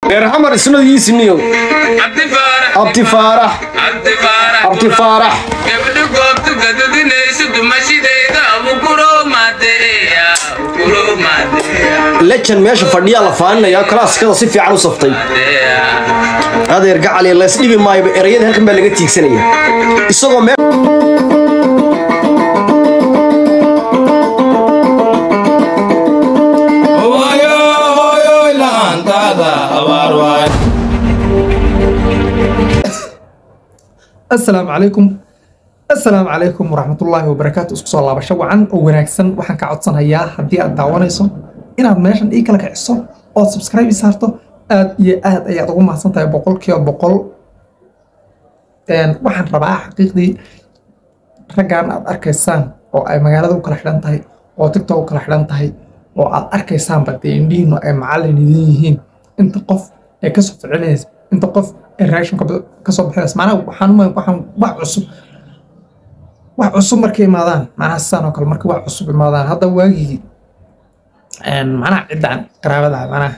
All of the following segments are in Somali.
غير حمر اسمه يسنيو عبد فرح عبد فرح gabadha goobta gadudinayso dumashideeda abukuro maadeeya لكن ماشي فرديا لفانا يا كلاس كذا صفي على صفتي هذا يرجع عليه الله يسلمي ما يبقى ريال هلكم بلقيت تيكسنية الصوغ ما السلام عليكم ورحمة الله وبركاته. اسكو الله بشو عن وناكسن وحن كعدسن هيا هدي أدعوانيسو إن هاد ماشان إيكا لك عصو أو سبسكرايب يسارتو آد أي أدعو محسن تاي بقول كيو بقول وحن ربعا حقيقي رجعنا أد أركيسان أو أي مقالة وكلا حلان تاي أو تيك توك وكلا حلان تاي أو أد أركيسان بدي إندينو أي معالي نديهين انت قف أي كسو فعليز انت قف الراشن كسو بحرس معنا وحن وعصو wax cusub markay imaadaan macnaha saan oo kale markay wax cusub imaadaan hadda waagii macnaha cidan qaraabada macnaha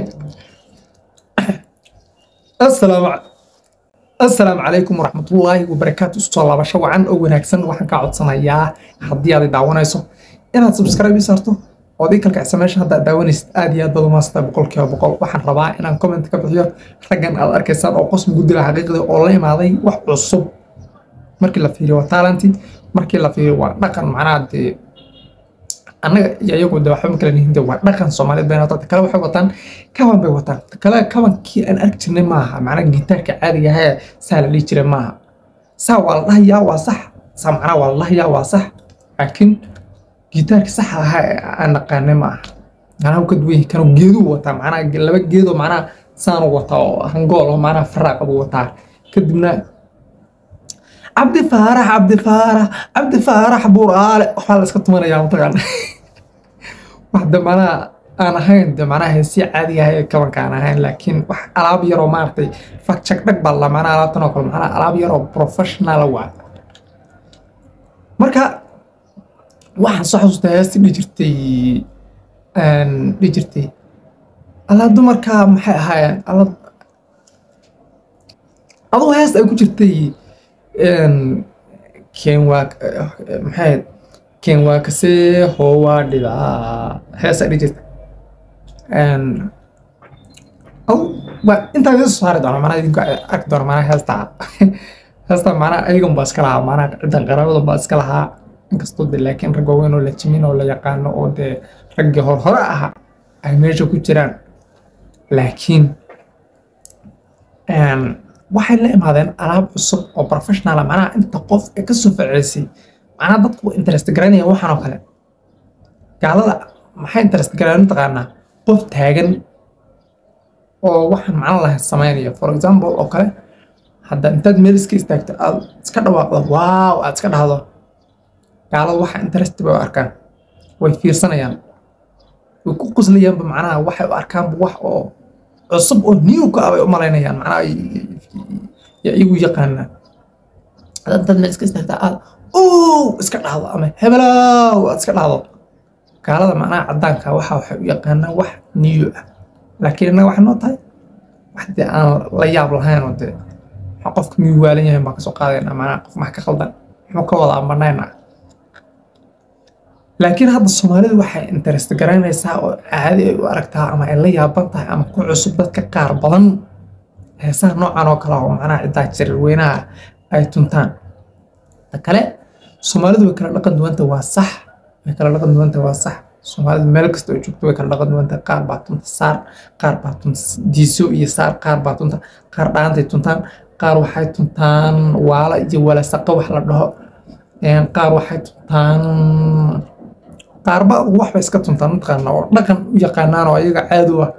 assalaamu calaykum waraxmatullaahi wabarakaatu. soo laabasho wacan oo wanaagsan waxaan ka codsanayaa haddii aad daawanayso inaad subscribe saarto oo aad kala kacsan meesha hadda daawanaysid aad iyo aad baad u maastaa boqolkiiba boqol. waxaan rabaa inaan comment ka bixiyo raggan aad arkaysaan oo qosm gudila xaqiiqda oo la imaaday wax cusub markii la fiiriyo talent markii la fiiriyo waa dhaqan macnaha anaga iyagu waxba kala nihiin waa dhaqan Soomaaliyeed been dadka kale waxay wataan kaban bay wataan kale kabankii aan arki jirnay maaha macnaha gitaarka caadiga ah saala li jiray maaha saa wallahi yaa waa sax saa macnaha wallahi yaa waa sax laakiin gitaarka sax ah aan naqaanay maaha macnaha ka duwan kan geedu wataa macnaha laba geedo macnaha saan wataa oo hangool oo macnaha faraaq abu wataa kadibna عبد فارح بورال وحال اسكت مانا يا مطغان واحدة أنا هين ده معناها هسي عادية هي كمان كان هين لكن وح ألعاب يرو مارتي فكشك دك بالله معناها ألعاب تناقل معناها ألعاب يرو بروفيشنال واحد مركا واحد صحوس تهستي لجرتي الله دو مركا محي هاين الله أضو هست أكو جرتي كان واكسي هو دلا هسه ديجيت او انت بس صار ده انا اقدر معنا هسه معنا ايغم بس كلا معنا دن قرابه بس كلا انكستو لكن رغوين ولا جمين ولا يقان او ده رغ هور اها اي ميجو ku jiraan laakiin waxay la imaadeen alaab cusub oo professional macnaha inta qof ee ka soo faceysay macnaha dadku interest garanaya waxaan oo kale gaalada maxay interest garanayaan taqaana qof taagan oo waxaan macnaha la sameeyo for example oo kale hadda intaad meel iska istaagto aad iska dhawaaqdo waaw aad iska dhahdo gaalada waxa interest bay arkaan way fiirsanayaan way ku qoslayaan macnaha waxay u arkaan wax oo cusub oo new ka ah u maleynayaan macnaha ya igu yaqaana dad meel iska istaagtaa iska dhahdo ama hebelaw iska dhahdo gaalada macnaha cadaanka waxa waxay u yaqaanaan wax new ah laakiin anaga waxa noo tahay wax aan la yaab lahayn oo qofka miyuu waalan yahay ma ka soo qaadayna macnaha qof ma ka qaldan muxuu ka wada ambanayna laakiin hadda Soomaalidu waxay interest garanaysaa oo caadi ay u aragtaa ama ay la yaaban tahay ama ku cusub dadka qaar badan heesaha noocan oo kale oo macnaha cidaa jir weynaha ay tuntaan kale Soomaalidu way kala dhaqan duwanta waa sax Soomaalidu meel kasta oo joogto way kala dhaqan duwanta qaar baa tunta saar qaar baa tunta diiso iyo saar qaar baa tunta qaar dhaantay tuntaan qaar waxay tuntaan waala iyo wala saqa wax la dhaho qaar waxay tuntaan qaarba wax bay iska tuntaan taqaana oo dhaqan u yaqaanaan oo ayaga caadi ah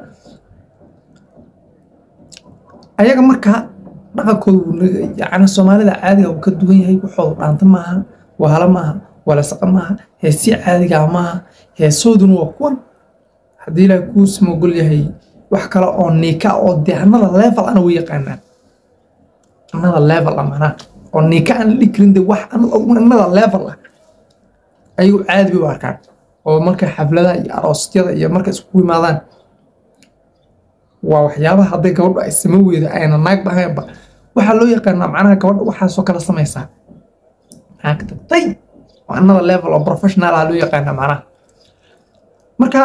ayaga marka dhaqankoodu yacni Soomaalida caadiga uu ka duwan yahay wuxuu dhaanta maaha wahala maaha wala saqa maaha heesi caadiga maaha heesooduna waa kuwan haddii la ku smogol yahay wax kale oo nika oo deehanada level ana u yaqaanaan another level amana oo nika aan dhikrin de wax another level ayuu caadi u arkaan oo marka xafladaha iyo aroosyada iyo marka isku yimaadaan waa waxyaabaha hadday gabadhu ay sama weydo ayna naag bahaynba waxaa loo yaqaanaa macnaha gabadha waxaasoo kala samaysaa maxaa ka tagtay waa another level oo professional ah loo yaqaanaa macnaha marka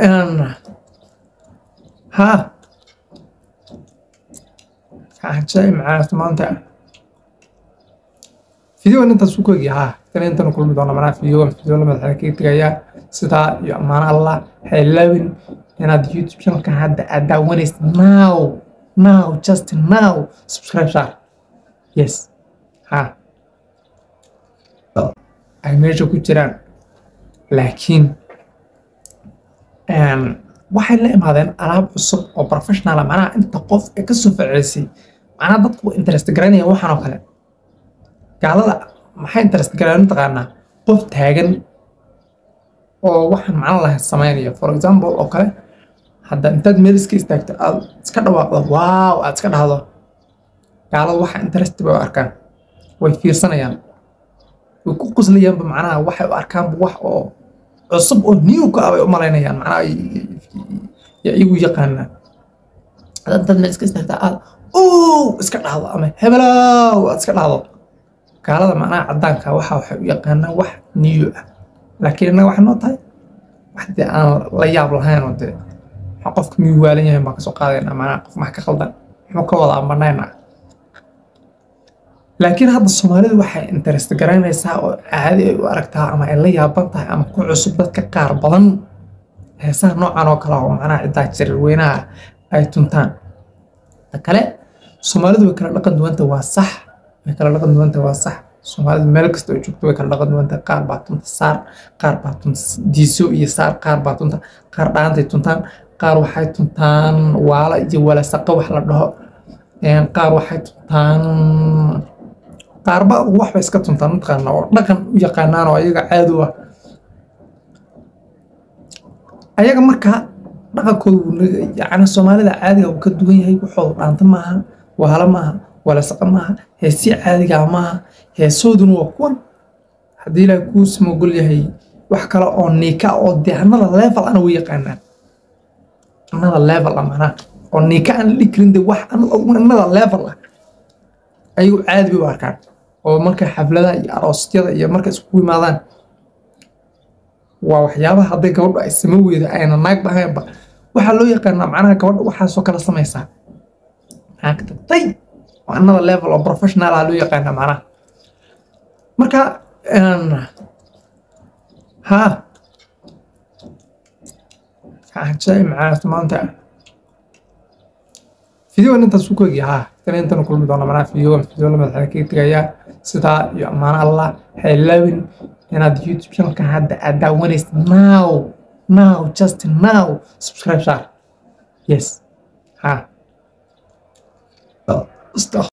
ha jay macnaha maanta فيديو أنت سوق يا ترى أنت نقول بدون معنا فيديو لما تحكي تجايا ستا يا أمان الله حلوين أنا اليوتيوب channel كان هذا when is now just now subscribe شار yes ها أي مرجع كتيران لكن waxay la imaadeen alaab cusub oo professional macnaha inta qof ee ka soo ficilsi macnaha dadku interest garanaya waxaan oo kale gaalada maxay interest galaan taqaana qof taagan oo waxaan macna lahayn sameeyo for example oo kale hadda intaad meel iska istaagto aad iska dhawaaqdo wow aad iska dhahdo gaalada waxa interest bay u arkaan way fiirsanayaan way ku qoslayaan macnaha waxay u arkaan wax oo cusub oo new ka ah u maleynayaan macnaha ya igu yaqaana hadda intaad meel iska istaagto aad iska dhahdo ama hebelaw aad iska dhahdo gaalada macnaha cadaanka waxay u yaqaanaa wax new ah laakiin anaga waxay noo tahay wax dee aan la yaab lahayn oo dee qofka miyuu waalan yahay baan kasoo qaadayna macnaha qof max ka khaldan muxuu ka wadaa banayna laakiin hadda soomaalidu waxay interest garanaysaa oo caadi ay u aragtaa ama ay la yaaban tahay ama ku cusub dadka qaar badan heesaha noocan oo kale oo macnaha ciddaa jirar weynaha ay tuntaan ta kale soomaalidu way kala dhaqan duwanta waa sax kala dhaqan duwanta waa sax Soomaalida meel kasta oo joogto way kala dhaqan duwanta qaar baa tunta saar qaar baa tunta diiso iyo saar qaar baa tunta qaar dhaantay tuntaan qaar waxay tuntaan waala iyo wala saqa wax la dhaho qaar waxay tuntaan qaar baa wax bay iska tuntaan mataqaana oo dhaqan u yaqaanaan oo ayaga caadi ah ayaga marka dhaqankoodu yacni Soomaalida caadiga uu ka duwan yahay wuxuu dhaanta maaha waala maaha ولا سقمها هسي عادي معها هسودن وكون هدي لا كوس مقول هي وحكلا أو نيكا أو دي another level أنا ويقنا another level أنا أو نيكا أنا اللي كريندي another level أيو عادي بواركان أو مركز حفلة أراستيا يا مركز كوي ماذا وحيابها هذي كورد السموي إذا أنا ناق بها وحلو يقنا معنا كورد وحاسو كلا سميسا هكذا طيب another level of professional ah loo yaqaana macnaha marka ha jay macnaha maanta فيديو أنت سوق يا ترى أنت نقول بدون معنا فيديو لما تحكي تجايا ستا يا أمان الله حلوين أنا اليوتيوب channel كان هذا when is now just now subscribe شار yes ها استغفر